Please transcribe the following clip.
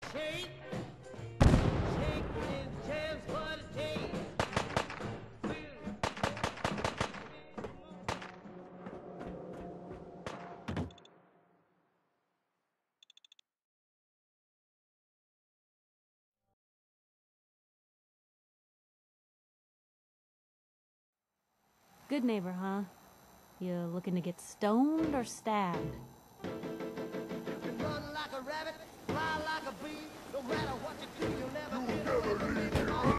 shake. Shake is just what it takes. Good neighbor, huh? You looking to get stoned or stabbed? You can run like a rabbit, fly like a bee. No matter what you do, you'll never get away from me.